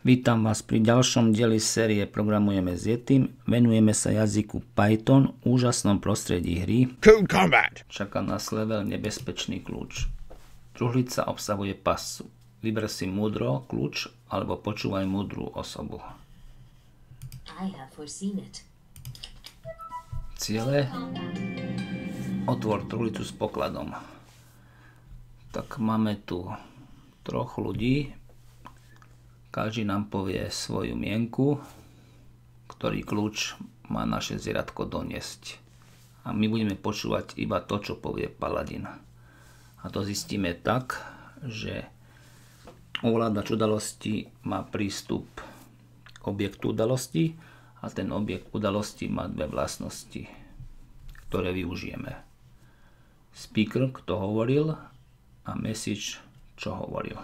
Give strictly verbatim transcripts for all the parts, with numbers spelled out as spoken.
Vítam vás pri ďalšom dieli série Programujeme s Yetim. Venujeme sa jazyku Python, úžasnom prostredí hry. Code Combat. Čaká nás level Nebezpečný kľúč. Truhlica obsahuje pascu. Vyber si múdro kľúč alebo počúvaj múdru osobu. I have foreseen it. Ciele. Otvor truhlicu s pokladom. Tak máme tu troch ľudí. Každý nám povie svoju mienku, ktorý kľúč má naše zvieratko doniesť. A my budeme počúvať iba to, čo povie paladin. A to zistíme tak, že ovládač udalosti má prístup k objektu udalosti a ten objekt udalosti má dve vlastnosti, ktoré využijeme. Speaker, kto hovoril, a message, čo hovoril.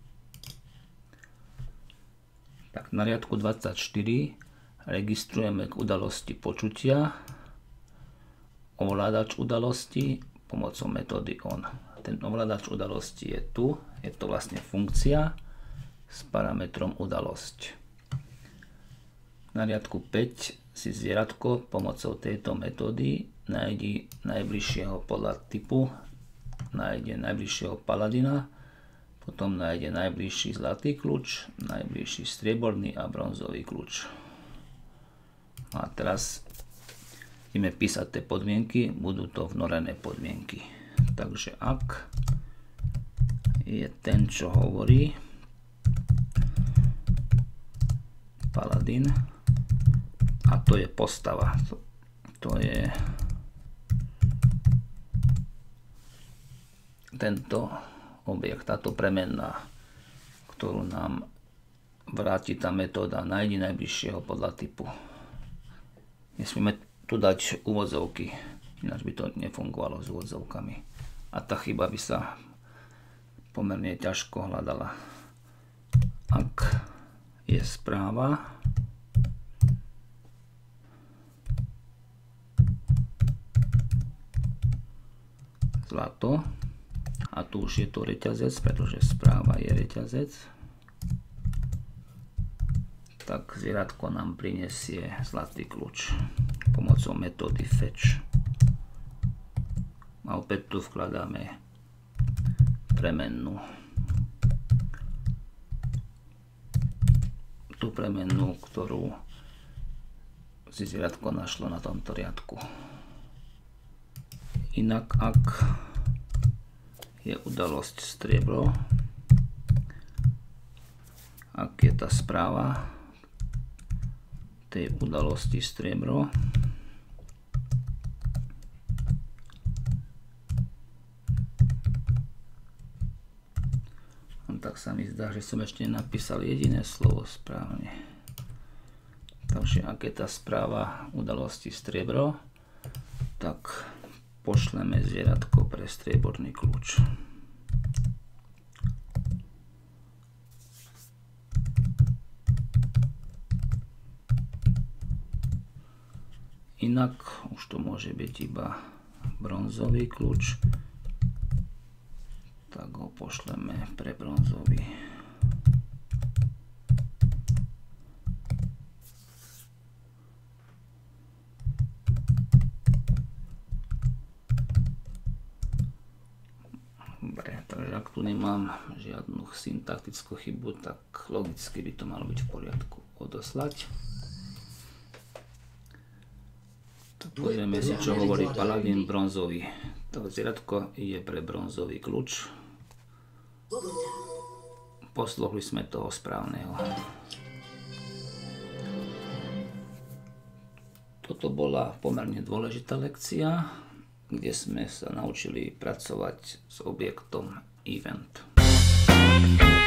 Tak na riadku dvadsaťštyri registrujeme k udalosti počutia ovládač udalosti pomocou metódy on. Ten ovládač udalosti je tu, je to vlastne funkcia s parametrom udalosť. Na riadku päť si zvieratko pomocou tejto metódy nájdi najbližšieho podľa typu, nájde najbližšieho paladina, potom nájde najbližší zlatý kľúč, najbližší strieborný a bronzový kľúč. A teraz ideme písať tie podmienky, budú to vnorené podmienky. Takže ak je ten, čo hovorí, paladin, a to je postava, to, to je tento objekt, táto premenná, ktorú nám vráti tá metóda nájdi najbližšieho podľa typu. Nesmieme tu dať úvodzovky, ináč by to nefungovalo s úvodzovkami. A tá chyba by sa pomerne ťažko hľadala. Ak je správa, zlato, a tu už je to reťazec, pretože správa je reťazec, tak zvieratko nám prinesie zlatý kľúč pomocou metódy fetch. A opäť tu vkladáme premennú. Tú premennú, ktorú si zvieratko našlo na tomto riadku. Inak ak je udalosť striebro, ak je tá správa tej udalosti striebro, tak sa mi zdá, že som ešte nenapísal jediné slovo správne. Takže ak je tá správa udalosti striebro, tak pošleme zvieratko pre strieborný kľúč. Inak už to môže byť iba bronzový kľúč, tak ho pošleme pre bronzový. Takže ak tu nemám žiadnu syntaktickú chybu, tak logicky by to malo byť v poriadku odoslať. Pozrieme si, čo hovorí paladin bronzový. To zvieratko je pre bronzový kľúč. Posluchli sme toho správneho. Toto bola pomerne dôležitá lekcia, kde sme sa naučili pracovať s objektom event.